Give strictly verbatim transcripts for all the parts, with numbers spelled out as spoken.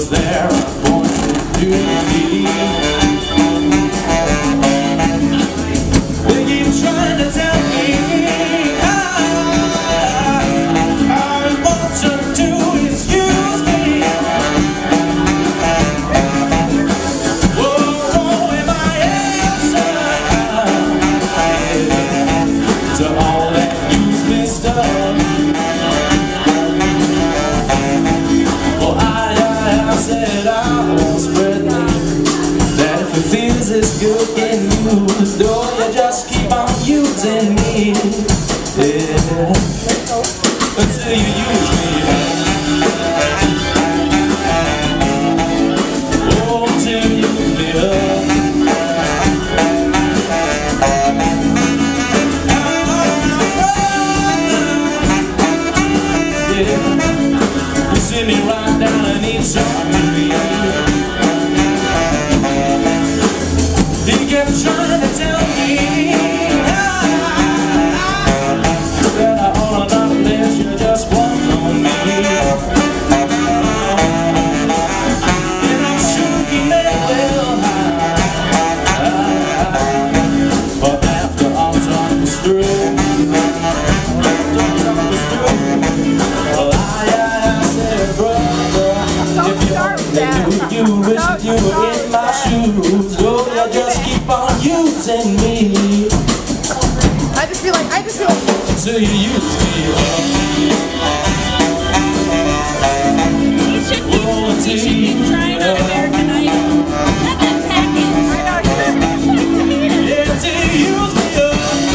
was there, I pointed to me. They keep trying to tell me all I want to do is use me. Oh, oh, am I answer to all that use me stuff? Well, I, I, I said I won't spread the news that if it feels this good getting used, oh, you just keep on using me, yeah, until you use me, oh, until you use me up. Yeah, you see me right down and need something to be. He kept trying to tell me that I ought not let you just walk on me. And I'm sure he may well hide, but after all talk was through, after all talk was through, well, I, I said, brother, if you only knew, you wish you were in my shoes. Oh, you just keep on using me. I just feel like, I just feel like Until you use me up. You should keep, you should keep trying on American Idol. Let them package. Yeah, until you use me up.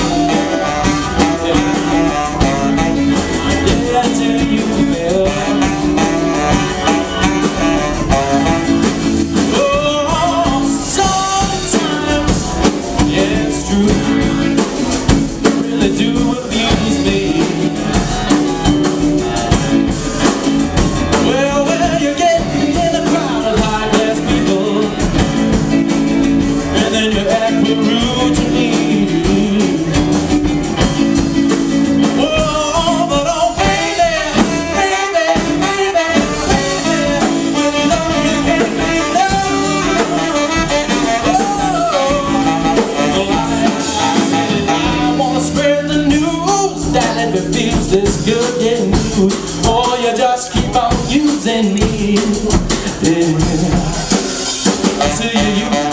Yeah, until you use me up. Oh, sometimes, yeah, it's true, you really do abuse me. Well, well, you get in a crowd of high-class people, and then you act rude to me. Oh, but oh, baby, baby, baby, baby, when you know you can't be done. Oh, well, I, I said I wanna spread the news that if it feels this good getting used, oh, you just keep on using me, yeah, until you use me.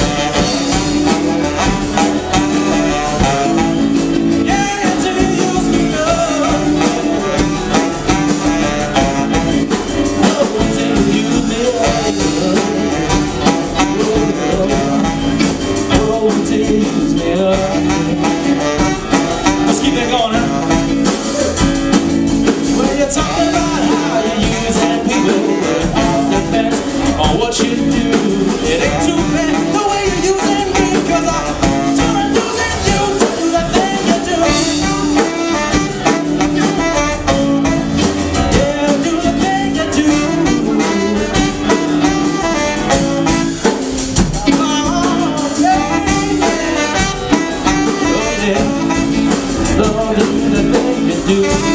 Yeah, until you use me up. Oh, until you use me up. Oh, until you use me up. Let's keep that going, huh? Well, you're talking about how you're using people, but it all depends on what you do. It ain't too bad the way you're using me, 'cause I'm trying to use you to do the thing you do. Yeah, do the thing you do. Oh, yeah, yeah. Oh, yeah. Oh, do the thing you do.